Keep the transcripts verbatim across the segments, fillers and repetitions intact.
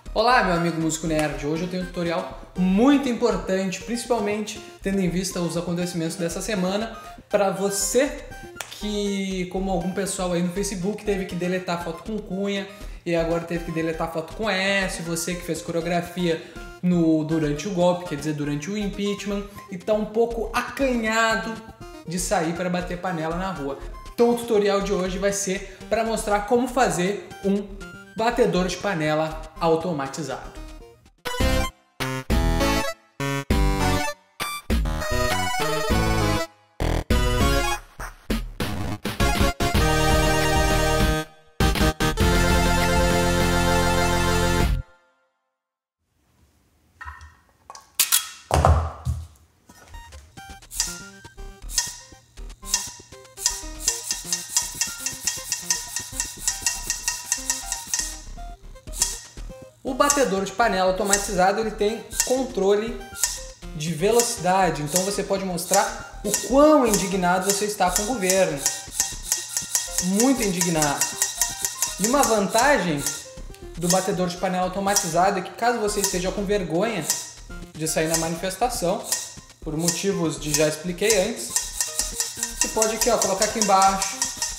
Olá, meu amigo músico nerd. Hoje eu tenho um tutorial muito importante, principalmente tendo em vista os acontecimentos dessa semana, para você que, como algum pessoal aí no Facebook, teve que deletar foto com cunha e agora teve que deletar foto com S, você que fez coreografia no, durante o golpe, quer dizer, durante o impeachment, e tá um pouco acanhado de sair para bater panela na rua. Então o tutorial de hoje vai ser para mostrar como fazer um batedor de panela automatizado. O batedor de panela automatizado ele tem controle de velocidade, então você pode mostrar o quão indignado você está com o governo. Muito indignado. E uma vantagem do batedor de panela automatizado é que caso você esteja com vergonha de sair na manifestação, por motivos de já expliquei antes, você pode aqui, ó, colocar aqui embaixo.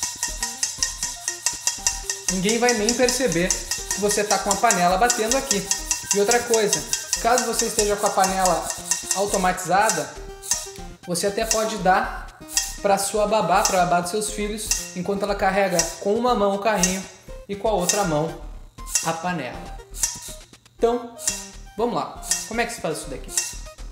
Ninguém vai nem perceber que você está com a panela batendo aqui. E outra coisa, caso você esteja com a panela automatizada, você até pode dar para sua babá, para a babá dos seus filhos, enquanto ela carrega com uma mão o carrinho e com a outra mão a panela. Então, vamos lá. Como é que se faz isso daqui?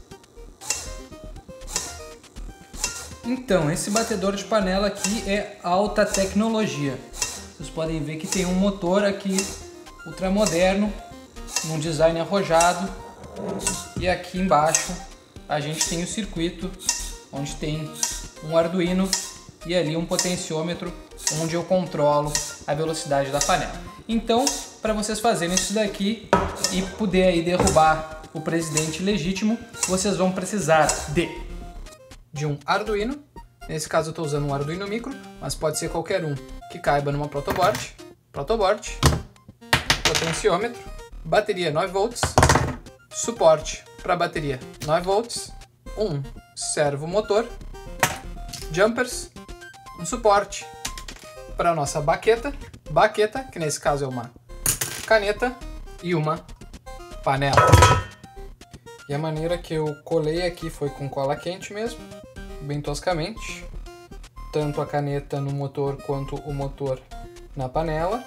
Então, esse batedor de panela aqui é alta tecnologia. Vocês podem ver que tem um motor aqui ultramoderno, num design arrojado, e aqui embaixo a gente tem o circuito onde tem um Arduino e ali um potenciômetro onde eu controlo a velocidade da panela. Então, para vocês fazerem isso daqui e poder aí derrubar o presidente legítimo, vocês vão precisar de, de um Arduino. Nesse caso eu estou usando um Arduino Micro, mas pode ser qualquer um que caiba numa protoboard. Protoboard, potenciômetro, bateria nove volts, suporte para bateria nove volts, um servo motor, jumpers, um suporte para a nossa baqueta, baqueta, que nesse caso é uma caneta, e uma panela. E a maneira que eu colei aqui foi com cola quente mesmo, bem toscamente, tanto a caneta no motor quanto o motor na panela.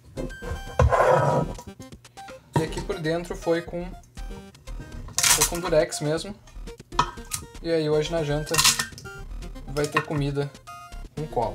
E aqui por dentro foi com, foi com durex mesmo. E aí hoje na janta vai ter comida com cola.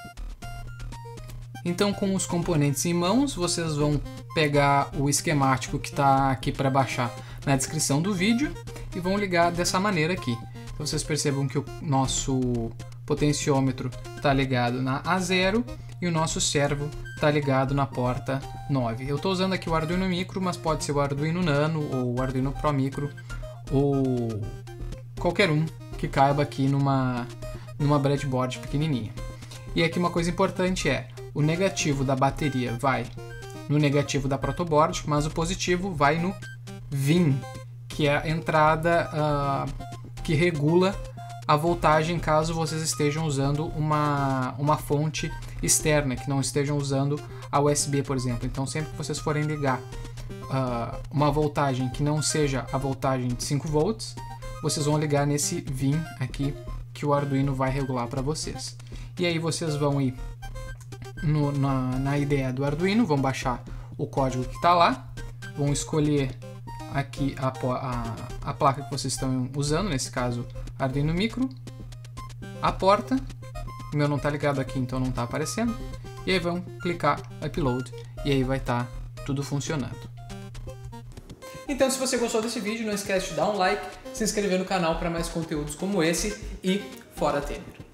Então, com os componentes em mãos, vocês vão pegar o esquemático que está aqui para baixar na descrição do vídeo e vão ligar dessa maneira aqui. Então, vocês percebam que o nosso potenciômetro está ligado na A zero e o nosso servo está ligado na porta nove. Eu estou usando aqui o Arduino Micro, mas pode ser o Arduino Nano ou o Arduino Pro Micro ou qualquer um que caiba aqui numa, numa breadboard pequenininha. E aqui uma coisa importante é, o negativo da bateria vai no negativo da protoboard, mas o positivo vai no V I N, que é a entrada uh, que regula a voltagem caso vocês estejam usando uma, uma fonte externa, que não estejam usando a U S B, por exemplo. Então, sempre que vocês forem ligar uh, uma voltagem que não seja a voltagem de cinco volts, vocês vão ligar nesse V I N aqui, que o Arduino vai regular para vocês. E aí vocês vão ir no, na, na I D E do Arduino, vão baixar o código que está lá, vão escolher aqui a, a, a placa que vocês estão usando, nesse caso Arduino Micro, a porta, o meu não está ligado aqui, então não está aparecendo, e aí vão clicar Upload, e aí vai estar tá tudo funcionando. Então, se você gostou desse vídeo, não esquece de dar um like, se inscrever no canal para mais conteúdos como esse, e fora Temer!